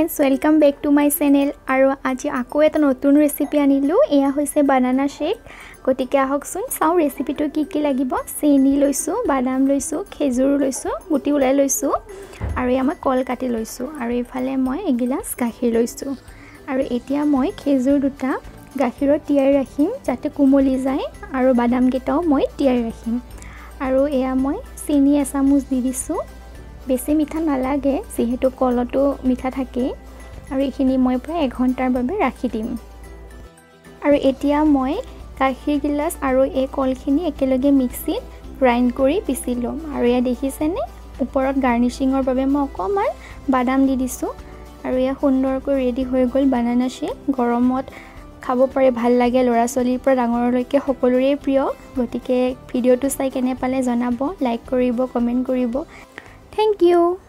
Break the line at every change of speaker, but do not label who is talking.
Friends welcome back to my channel और आज आको एटा नतुन रेसिपी आनिलु एया होइसे बानाना शेक गतिके आहकसुन चाउ रेसिपिটো কি লাগিব চেনি লৈছো বাদাম লৈছো খেজুৰ লৈছো গুটি উলাই লৈছো আৰু এয়া মই কল কাটি লৈছো আৰু ইফালে মই এগিলাস গাখীৰ লৈছো আৰু এতিয়া মই খেজুৰ দুটা গাখীৰত তিয়াই ৰাখিম যাতে কোমলি যায় আৰু বাদাম কেটাও মই তিয়াই ৰাখিম আৰু এয়া মই চেনি এচামুচ দি দিছো বেছি মিঠা নালাগে যেহেতু কলটো মিঠা থাকে আৰু এখিনি মই প্ৰায় 1 ঘণ্টাৰ বাবে ৰাখি দিম আৰু এতিয়া মই গাখীৰ গিলাস আৰু এই কলখিনি একেলগে মিক্সিত গ্ৰাইন্ড কৰি পিছি লম আৰু এয়া দেখিছেনে ওপৰত গাৰ্নিশিংৰ বাবে মই অকমান বাদাম দি দিছো আৰু এয়া সুন্দৰকৈ ৰেডি হৈ গল বানানা শেক গৰমত খাব পাৰে ভাল লাগে লৰা চলিৰ পৰা ডাঙৰলৈকে সকলোৰে প্ৰিয় গতিকে ভিডিওটো চাই কেনে পালে জনাব লাইক কৰিব কমেন্ট কৰিব Thank you.